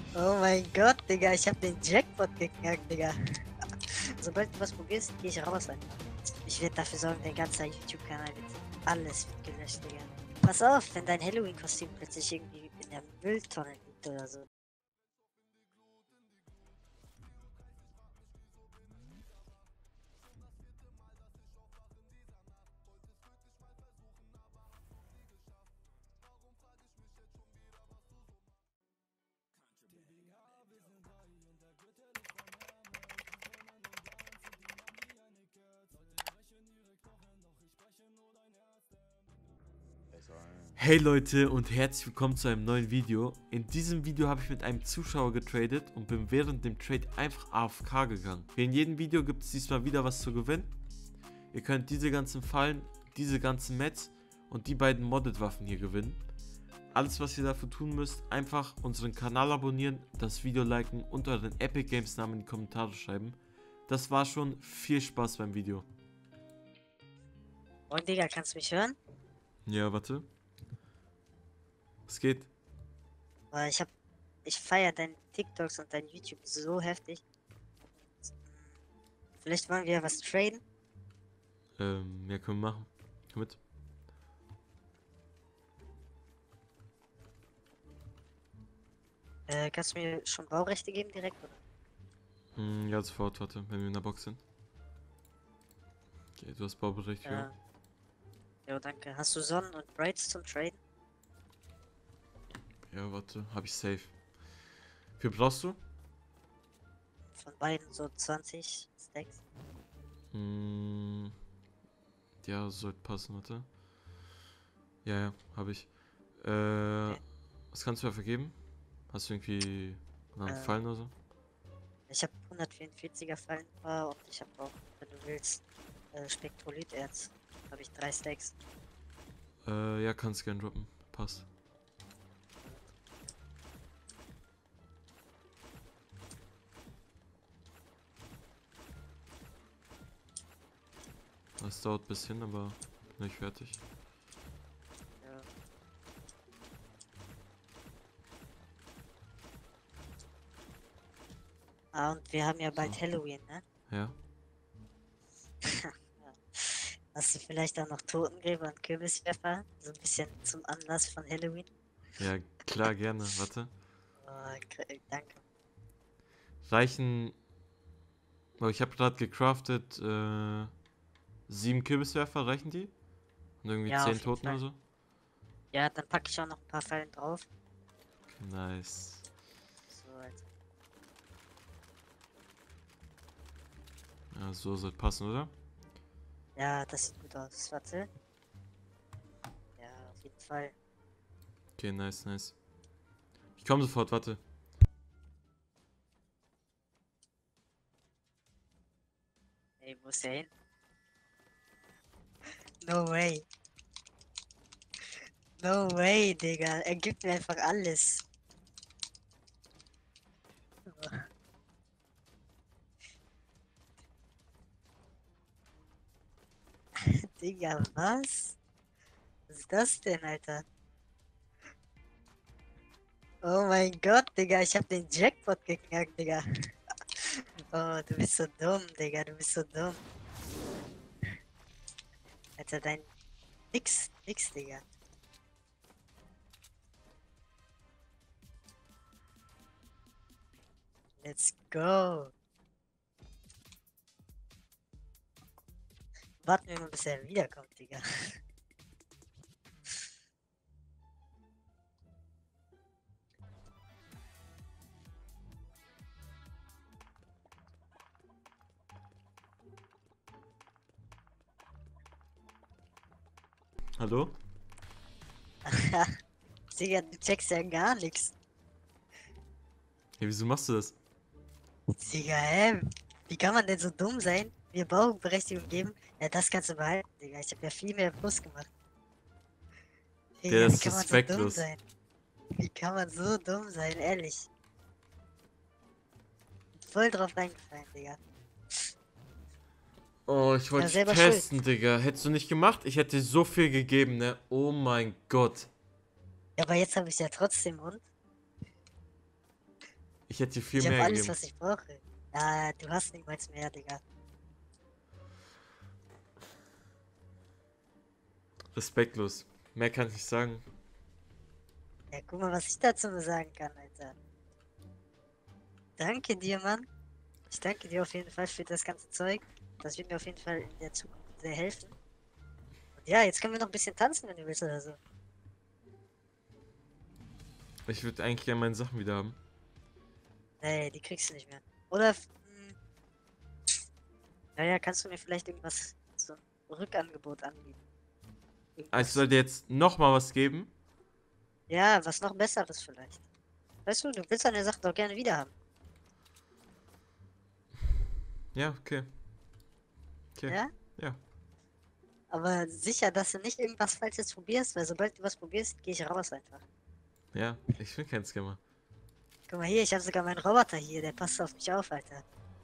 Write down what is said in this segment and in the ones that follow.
Oh mein Gott, Digga, ich hab den Jackpot geknackt, Digga. Sobald du was probierst, geh ich raus einfach. Ich werde dafür sorgen, dein ganzer YouTube-Kanal wird alles wird gelöscht, Digga. Pass auf, wenn dein Halloween-Kostüm plötzlich irgendwie in der Mülltonne liegt oder so. Hey Leute und herzlich willkommen zu einem neuen Video. In diesem Video habe ich mit einem Zuschauer getradet und bin während dem Trade einfach AFK gegangen. Wie in jedem Video gibt es diesmal wieder was zu gewinnen. Ihr könnt diese ganzen Fallen, diese ganzen Mets und die beiden Modded Waffen hier gewinnen. Alles was ihr dafür tun müsst, einfach unseren Kanal abonnieren, das Video liken und euren Epic Games Namen in die Kommentare schreiben. Das war schon, viel Spaß beim Video. Und Digga, kannst du mich hören? Ja, warte. Was geht? Weil ich feiere deine TikToks und dein YouTube so heftig. Vielleicht wollen wir was traden? Ja, können wir machen. Komm mit. Kannst du mir schon Baurechte geben direkt, oder? Ja, sofort, warte, wenn wir in der Box sind. Okay, du hast Bauberechtigung. Ja. Jo, danke. Hast du Sonnen und Brights zum Traden? Ja, warte, hab ich safe. Wie viel brauchst du? Von beiden so 20 Stacks. Ja, sollte passen, warte. Ja, hab ich. Okay. Was kannst du dafür geben? Hast du irgendwie einen Gefallen oder so? Ich habe 144er Fallenbar und ich habe auch, wenn du willst, Spektrolitherz. Habe ich 3 Stacks. Ja, kannst gern droppen. Passt. Das dauert ein bisschen, aber bin ich fertig. Ja. Ah, und wir haben ja bald So. Halloween, ne? Ja. Hast du vielleicht auch noch Totengräber und Kürbiswerfer? So ein bisschen zum Anlass von Halloween? Ja, klar, gerne. Warte. Oh, danke. Reichen. Oh, ich habe gerade gecraftet. 7 Kürbiswerfer, reichen die? Und irgendwie Ja, 10 auf jeden Toten oder Fall. so? Ja, dann packe ich auch noch ein paar Fallen drauf. Okay, nice. So, Alter. Ja, so sollte passen, oder? Ja, das sieht gut aus. Warte. Ja, auf jeden Fall. Okay, nice, nice. Ich komme sofort, warte. Ey, wo ist der hin? No way. No way, Digga. Er gibt mir einfach alles. Digga, was? Was ist das denn, Alter? Oh mein Gott, Digga, ich hab den Jackpot geknackt, Digga. Oh, du bist so dumm, Digga, du bist so dumm. Alter, nix, Digga. Let's go. Warten wir mal, bis er wiederkommt, Digga. Hallo? Digga, du checkst ja gar nichts. Ja, wieso machst du das? Digga, hä? Wie kann man denn so dumm sein? Mir Bauberechtigung geben? Ja, das kannst du behalten, Digga. Ich habe ja viel mehr Plus gemacht. Der Digga, wie ist kann man so dumm respektlos. sein? Wie kann man so dumm sein, ehrlich? Voll drauf reingefallen, Digga. Oh, ich wollte Ja, dich selber schuld. testen, Digga. Hättest du nicht gemacht, ich hätte dir so viel gegeben, ne? Oh mein Gott. Ja, aber jetzt habe ich ja trotzdem und. Ich hätte dir viel Ich habe mehr alles, gegeben. was ich brauche. Ja, du hast niemals mehr, Digga. Respektlos. Mehr kann ich nicht sagen. Ja, guck mal, was ich dazu nur sagen kann, Alter. Danke dir, Mann. Ich danke dir auf jeden Fall für das ganze Zeug. Das wird mir auf jeden Fall in der Zukunft sehr helfen. Und ja, jetzt können wir noch ein bisschen tanzen, wenn du willst oder so. Ich würde eigentlich gerne meine Sachen wieder haben. Nee, die kriegst du nicht mehr. Oder, naja, kannst du mir vielleicht irgendwas, so ein Rückangebot anbieten? Also ich Irgendwas. soll dir jetzt nochmal was geben. Ja, was noch Besseres vielleicht. Weißt du willst deine Sachen doch gerne wieder haben. Ja, okay. Okay. Ja? Ja. Aber sicher, dass du nicht irgendwas Falsches probierst, weil sobald du was probierst, gehe ich raus einfach. Ja, ich bin kein Scammer. Guck mal hier, ich habe sogar meinen Roboter hier, der passt auf mich auf, Alter.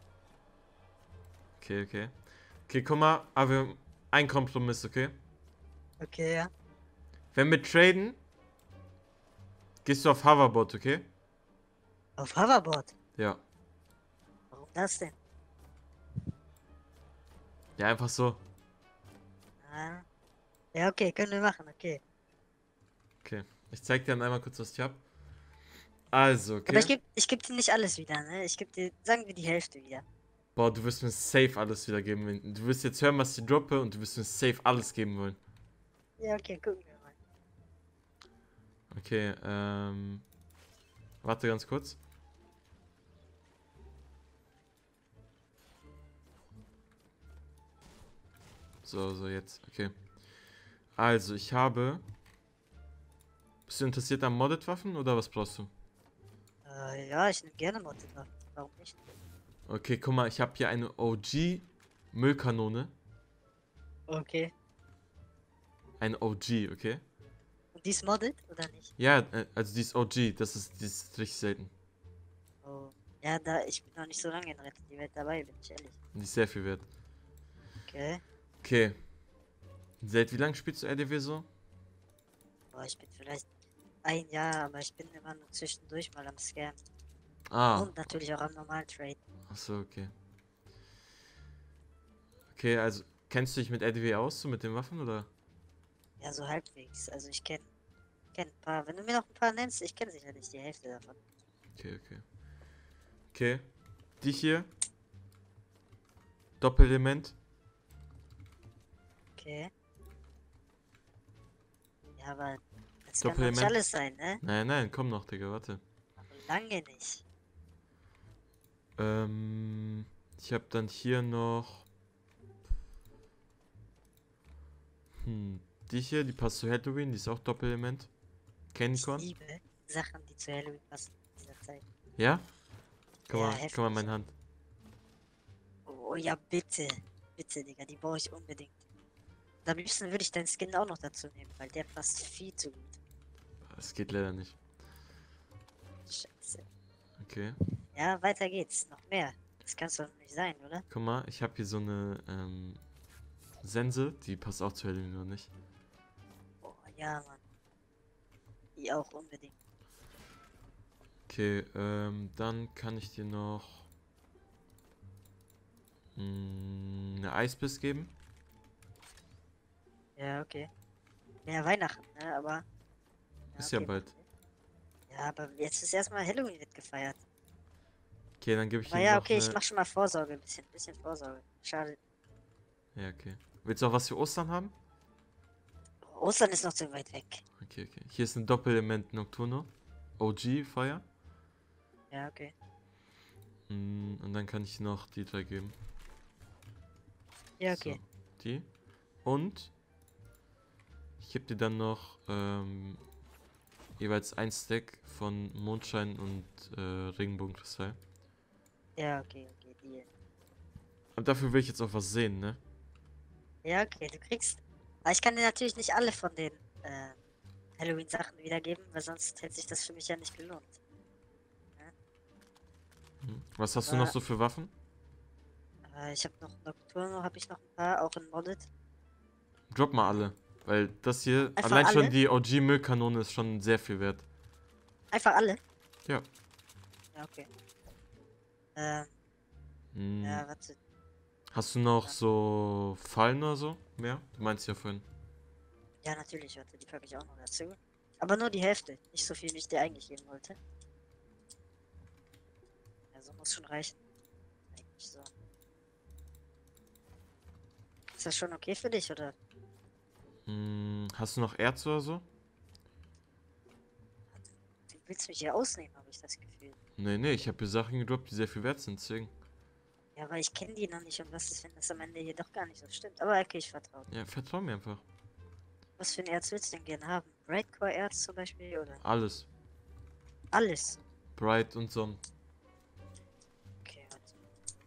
Okay, okay. Okay, guck mal, aber wir haben einen Kompromiss, okay? Okay, ja. Wenn wir traden, gehst du auf Hoverboard, okay? Auf Hoverboard. Ja. Warum das denn? Ja, einfach so. Ah. Ja, okay, können wir machen, okay. Okay. Ich zeig dir dann einmal kurz, was ich hab. Also, Aber okay. ich geb dir nicht alles wieder, ne? Ich geb dir, sagen wir, die Hälfte wieder. Boah, du wirst mir safe alles wieder geben. Du wirst jetzt hören, was ich droppe und du wirst mir safe alles geben wollen. Ja, okay, gucken wir mal. Okay, warte ganz kurz. So, jetzt. Okay. Also, ich habe... Bist du interessiert an Modded-Waffen oder was brauchst du? Ja, ich nehme gerne Modded Waffen. Warum nicht? Okay, guck mal, ich habe hier eine OG-Müllkanone. Okay. Eine OG, okay? Und die ist modded, oder nicht? Ja, also die ist OG, die ist richtig selten. Oh. Ja, ich bin noch nicht so lange in Rettet die Welt dabei, bin ich ehrlich. Die ist sehr viel wert. Okay. Okay. Seit wie lange spielst du RDW so? Boah, ich bin vielleicht ein Jahr, aber ich bin immer nur zwischendurch mal am Scam. Ah, Und natürlich auch am normalen Trade. achso, okay. Okay, also kennst du dich mit RDW aus, so mit den Waffen, oder? Ja, so halbwegs. Also ich kenn ein paar. Wenn du mir noch ein paar nennst, ich kenne sicherlich die Hälfte davon. Okay, okay. Okay. Die hier. Doppelelement. Okay. Ja, aber das kann doch nicht Doppelelement. alles sein, ne? Nein, komm noch, Digga, warte. Aber lange nicht. Ich habe dann hier noch... Die hier, die passt zu Halloween, die ist auch Doppelelement. Ich Candycorn. liebe Sachen, die zu Halloween passen in dieser Zeit. Ja? Ja, Guck mal in meine Hand. Oh ja, bitte. Bitte, Digga, die brauche ich unbedingt. Und am liebsten würde ich deinen Skin auch noch dazu nehmen, weil der passt viel zu gut. Das geht leider nicht. Scheiße. Okay. Ja, weiter geht's. Noch mehr. Das kann's doch nicht sein, oder? Guck mal, ich habe hier so eine Sense, die passt auch zu Halloween, oder nicht? Oh ja, Mann. Die auch unbedingt. Okay, dann kann ich dir noch eine Eisbiss geben. Ja, okay. Mehr Weihnachten, ne? Aber. Ist ja okay, bald. okay. Ja, aber jetzt ist erstmal Halloween wird gefeiert. Okay, dann gebe ich Aber dir ja, noch okay, ich eine... mach schon mal Vorsorge ein bisschen. Bisschen Vorsorge. Schade. Ja, okay. Willst du auch was für Ostern haben? Ostern ist noch zu weit weg. Okay, okay. Hier ist ein Doppelelement Nocturno. OG Feuer. Ja, okay. Und dann kann ich dir noch die drei geben. Ja, okay. So, die. Und ich gebe dir dann noch jeweils ein Stack von Mondschein und Regenbogenkristall. Ja, okay, okay. Deal. Aber dafür will ich jetzt auch was sehen, ne? Ja, okay, du kriegst. Aber ich kann dir natürlich nicht alle von den Halloween-Sachen wiedergeben, weil sonst hätte sich das für mich ja nicht gelohnt. Was hast du Aber- noch so für Waffen? Ich habe noch Nocturno, habe ich noch ein paar, auch in Modded. Drop mal alle. Weil das hier, Einfach allein schon alle? die OG-Müllkanone ist schon sehr viel wert. Einfach alle. Ja. Ja, okay. Hm. Ja, warte. Hast du noch so Fallen oder so? Mehr? Du meinst ja vorhin. Ja, natürlich, warte, die packe ich auch noch dazu. Aber nur die Hälfte. Nicht so viel, wie ich dir eigentlich geben wollte. Ja, so muss schon reichen. Eigentlich so. Ist das schon okay für dich, oder? Hast du noch Erz oder so? Du willst mich hier ausnehmen, habe ich das Gefühl. Nee, ich habe hier Sachen gedroppt, die sehr viel wert sind, deswegen. Ja, aber ich kenne die noch nicht und was ist, wenn das am Ende hier doch gar nicht so stimmt. Aber okay, ich vertraue. Ja, vertrau mir einfach. Was für ein Erz willst du denn gerne haben? Brightcore-Erz zum Beispiel, oder? Alles. Alles. Bright und Son. Okay, warte.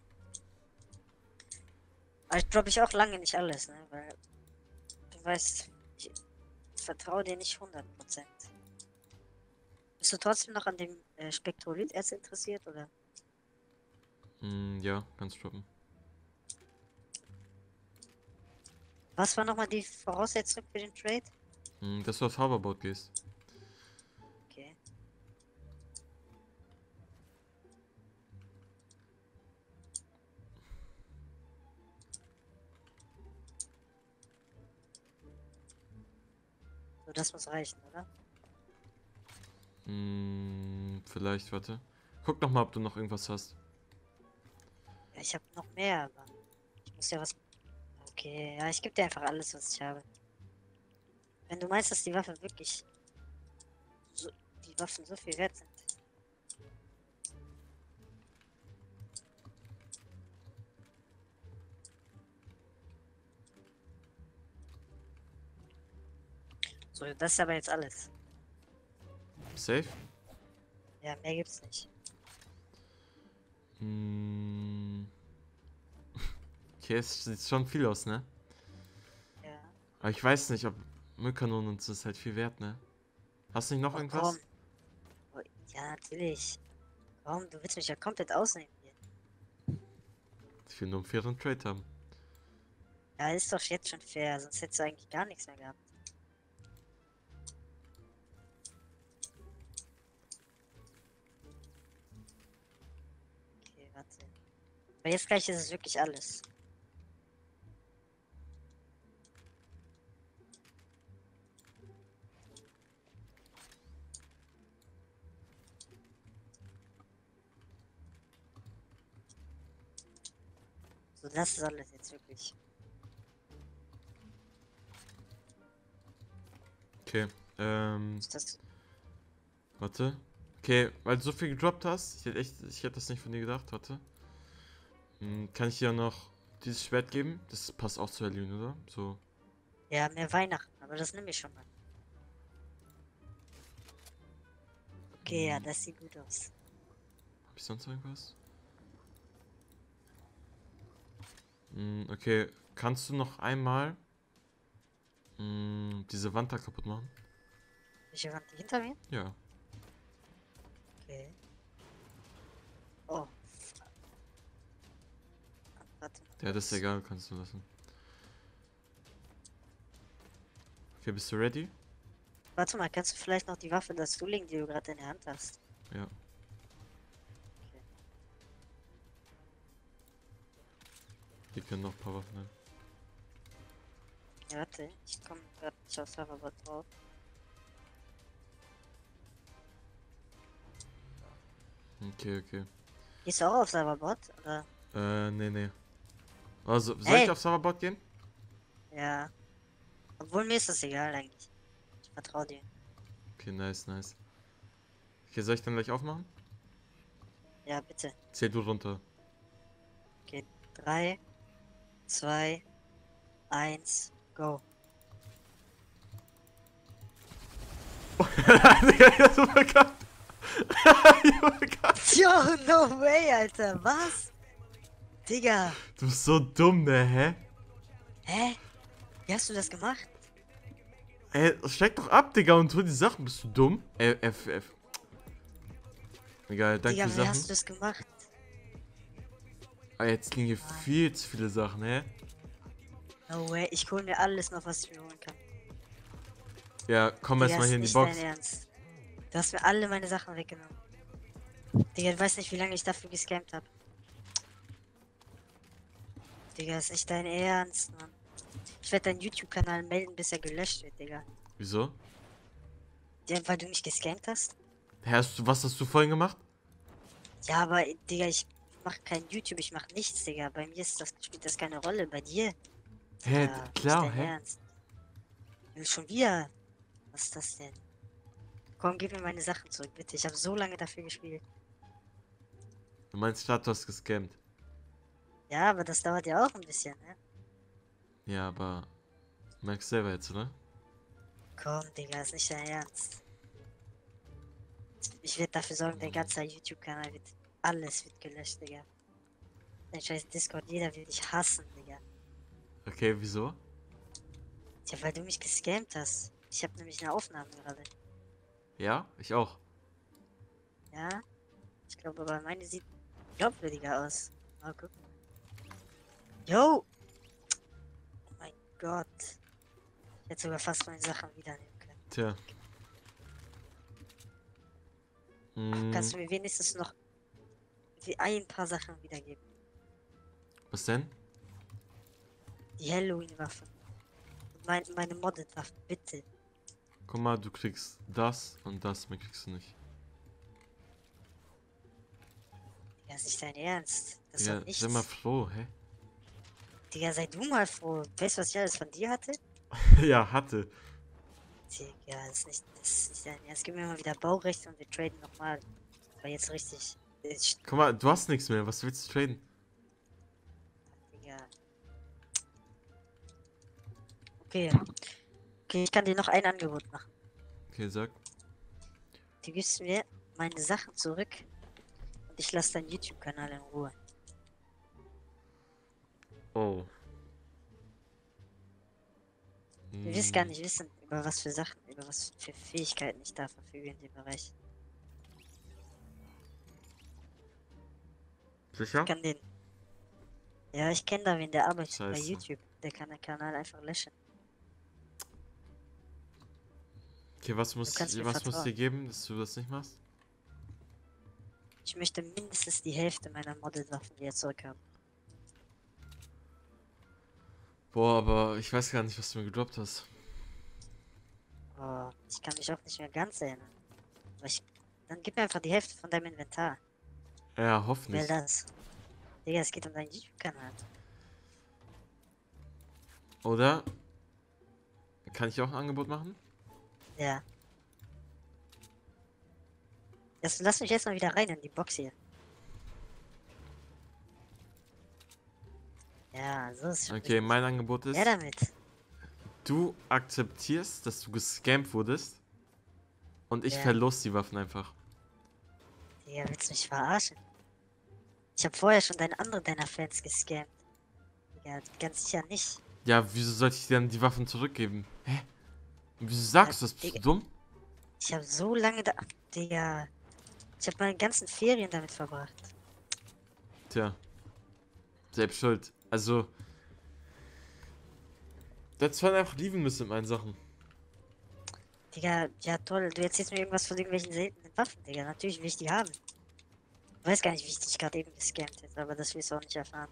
Aber ich glaube ich auch lange nicht alles, ne? Weil du weißt, ich vertraue dir nicht 100%. Bist du trotzdem noch an dem Spektrolyt-Erz interessiert, oder? Ja, kannst droppen. Was war nochmal die Voraussetzung für den Trade? Dass du aufs Hoverboard gehst. Okay. So, das muss reichen, oder? Vielleicht, warte. Guck noch mal, ob du noch irgendwas hast. Ja, ich habe noch mehr, aber ich muss ja was. Okay, ja, ich gebe dir einfach alles, was ich habe. Wenn du meinst, dass die Waffe wirklich so, die Waffen so viel wert sind. So, das ist aber jetzt alles. Safe? Ja, mehr gibt's nicht. Okay, es sieht schon viel aus, ne? Ja. Aber ich weiß nicht, ob Müllkanonen und so ist halt viel wert, ne? Hast du nicht noch Oh, irgendwas? komm. Oh, ja, natürlich. Warum? Du willst mich ja komplett ausnehmen hier. Ich will nur einen fairen Trade haben. Ja, ist doch jetzt schon fair, sonst hättest du eigentlich gar nichts mehr gehabt. Okay, warte. Aber jetzt gleich ist es wirklich alles. So, das ist alles jetzt wirklich. Okay, Ist das. warte. Okay, weil du so viel gedroppt hast, ich hätte das nicht von dir gedacht, warte. Kann ich dir noch dieses Schwert geben? Das passt auch zu Halloween, oder? So. Ja, mehr Weihnachten, aber das nehme ich schon mal. Okay, ja, das sieht gut aus. Hab ich sonst irgendwas? Okay, kannst du noch einmal diese Wand da kaputt machen? Welche Wand? Die hinter mir? Ja. Okay. Oh. Warte mal. Ja, das ist egal, kannst du lassen. Okay, bist du ready? Warte mal, kannst du vielleicht noch die Waffe dazulegen, die du gerade in der Hand hast? Ja. Okay. Hier können noch ein paar Waffen rein. Ja, warte, ich komme gerade nicht aufs Hoverboard drauf. Okay. Gehst du auch aufs Hoverboard? Oder? Nee. Also, soll Hey! ich aufs Hoverboard gehen? Ja. Obwohl mir ist das egal eigentlich. Ich vertraue dir. Okay, nice. Okay, soll ich dann gleich aufmachen? Ja, bitte. Zähl du runter. Okay, 3, 2, 1, go. Digga, ich hab's verkackt. Yo, no way, Alter. Was? Digga. Du bist so dumm, ne, hä? Hä? Wie hast du das gemacht? Ey, steig doch ab, Digga, und hol die Sachen. Bist du dumm? F. Egal, danke Digga, für wie Sachen. hast du das gemacht? Ah, jetzt liegen hier viel zu viele Sachen, hä? No way, ich hol mir alles noch, was ich mir holen kann. Ja, komm Digga, erstmal ist hier in die nicht Box. dein Ernst. Du hast mir alle meine Sachen weggenommen. Digga, du weißt nicht, wie lange ich dafür gescampt habe. Digga, ist nicht dein Ernst, Mann. Ich werde deinen YouTube-Kanal melden, bis er gelöscht wird, Digga. Wieso? Ja, weil du mich gescampt hast? Hä, was hast du vorhin gemacht? Ja, aber, Digga, ich mach kein YouTube, ich mach nichts, Digga. Bei mir spielt das keine Rolle. Bei dir? Hä, Digga, nicht klar, dein hä? Ernst. Du schon wieder. Was ist das denn? Komm, gib mir meine Sachen zurück, bitte. Ich habe so lange dafür gespielt. Du meinst, Stadt, du hast gescammt. Ja, aber das dauert ja auch ein bisschen, ne? Ja, aber merkst selber jetzt, oder? Komm, Digga, ist nicht dein Ernst. Ich werde dafür sorgen, dein ganzer YouTube-Kanal wird. Alles wird gelöscht, Digga. Dein scheiß Discord, jeder wird dich hassen, Digga. Okay, wieso? Tja, weil du mich gescammt hast. Ich habe nämlich eine Aufnahme gerade. Ja, ich auch. Ja? Ich glaube aber meine sieht glaubwürdiger aus. Mal gucken. Yo! Oh mein Gott. Ich hätte sogar fast meine Sachen wieder nehmen können. Tja. Kannst du mir wenigstens noch ein paar Sachen wiedergeben? Was denn? Die Halloween-Waffen. Und meine Modded-Waffen, bitte. Guck mal, du kriegst das und das, mehr kriegst du nicht. Digga, ist nicht dein Ernst. Das ist Digga, doch nichts. sei mal froh, hä? Digga, sei du mal froh. Weißt du, was ich alles von dir hatte? Ja, hatte. Digga, das ist nicht dein Ernst. Gib mir mal wieder Baurechte und wir traden nochmal. Aber jetzt richtig. Guck mal, du hast nichts mehr, was willst du traden? Digga. Okay. Okay, ich kann dir noch ein Angebot machen. Okay, sag. Du gibst mir meine Sachen zurück und ich lasse deinen YouTube-Kanal in Ruhe. Oh. Du wirst gar nicht wissen, über was für Sachen, über was für Fähigkeiten ich da verfüge in dem Bereich. Sicher? Ich kann den. Ja, ich kenne da wen, der arbeitet bei Scheiße. YouTube. Der kann den Kanal einfach löschen. Okay, was muss kannst mir dir vertrauen. geben, dass du das nicht machst? Ich möchte mindestens die Hälfte meiner Model-Waffen wieder zurückhaben. Boah, aber ich weiß gar nicht, was du mir gedroppt hast. Oh, ich kann mich auch nicht mehr ganz erinnern. Aber dann gib mir einfach die Hälfte von deinem Inventar. Ja, hoff Wer nicht. das? Digga, es geht um deinen YouTube-Kanal. Oder? Kann ich auch ein Angebot machen? Ja. Lass mich jetzt mal wieder rein in die Box hier. Ja, so ist schon Okay, richtig. mein Angebot ist, Ja, damit. du akzeptierst, dass du gescampt wurdest und ich Ja. verlos die Waffen einfach. Digga, willst du mich verarschen? Ich habe vorher schon deiner Fans gescammt. Digga, ganz sicher nicht. Ja, wieso sollte ich dir dann die Waffen zurückgeben? Hä? Wieso sagst du das? Bist du Digga. dumm? Ich habe so lange da. Digga. Ich habe meine ganzen Ferien damit verbracht. Tja. Selbst schuld. Also. Du hättest vorhin einfach lieben müssen mit meinen Sachen. Digga, ja toll. Du erzählst mir irgendwas von irgendwelchen seltenen Waffen, Digga. Natürlich will ich die haben. Ich weiß gar nicht, wie ich dich gerade eben gescammt hätte, aber das wirst du auch nicht erfahren.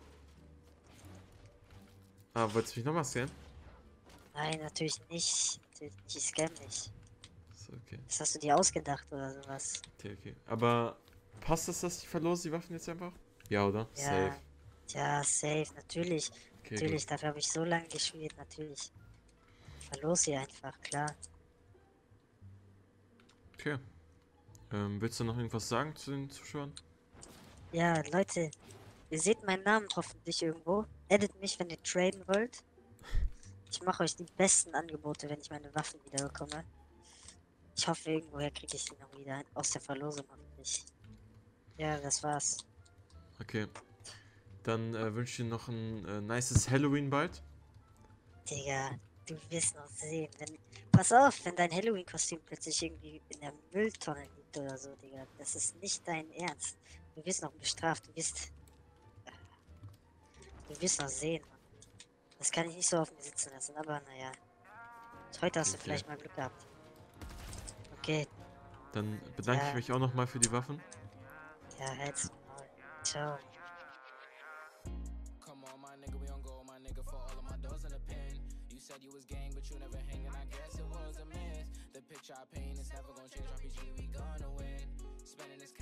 Ah, wolltest du mich nochmal scannen? Nein, natürlich nicht. Natürlich nicht. Ich scam nicht. So, okay. Das hast du dir ausgedacht oder sowas. Okay, okay. Aber passt es, dass ich verlose die Waffen jetzt einfach? Ja, oder? Ja. Safe. Ja, safe, natürlich. Okay, Natürlich, gut. dafür habe ich so lange gespielt, natürlich. Verlos sie einfach, klar. Okay. Willst du noch irgendwas sagen zu den Zuschauern? Ja, Leute, ihr seht meinen Namen hoffentlich irgendwo. Edit mich, wenn ihr traden wollt. Ich mache euch die besten Angebote, wenn ich meine Waffen wieder bekomme. Ich hoffe, irgendwoher kriege ich die noch wieder aus der Verlosung hoffentlich. Ja, das war's. Okay. Dann wünsche ich dir noch ein nices Halloween bald. Digga, du wirst noch sehen. Pass auf, wenn dein Halloween-Kostüm plötzlich irgendwie in der Mülltonne liegt oder so, Digga. Das ist nicht dein Ernst. Du wirst noch bestraft. Du wirst noch sehen, Mann. Das kann ich nicht so auf mir sitzen lassen, aber naja. Heute hast du Okay. vielleicht mal Glück gehabt. Okay, Dann bedanke ich Ja. mich auch nochmal für die Waffen. Ja, jetzt mal. Ciao. Come on, my nigga, we on go, my nigga, for all of my doors in the pen. You said you was gang, but you never hang, and I guess it was a myth. The picture I paint is never gonna change. RPG, we gonna win. Spending this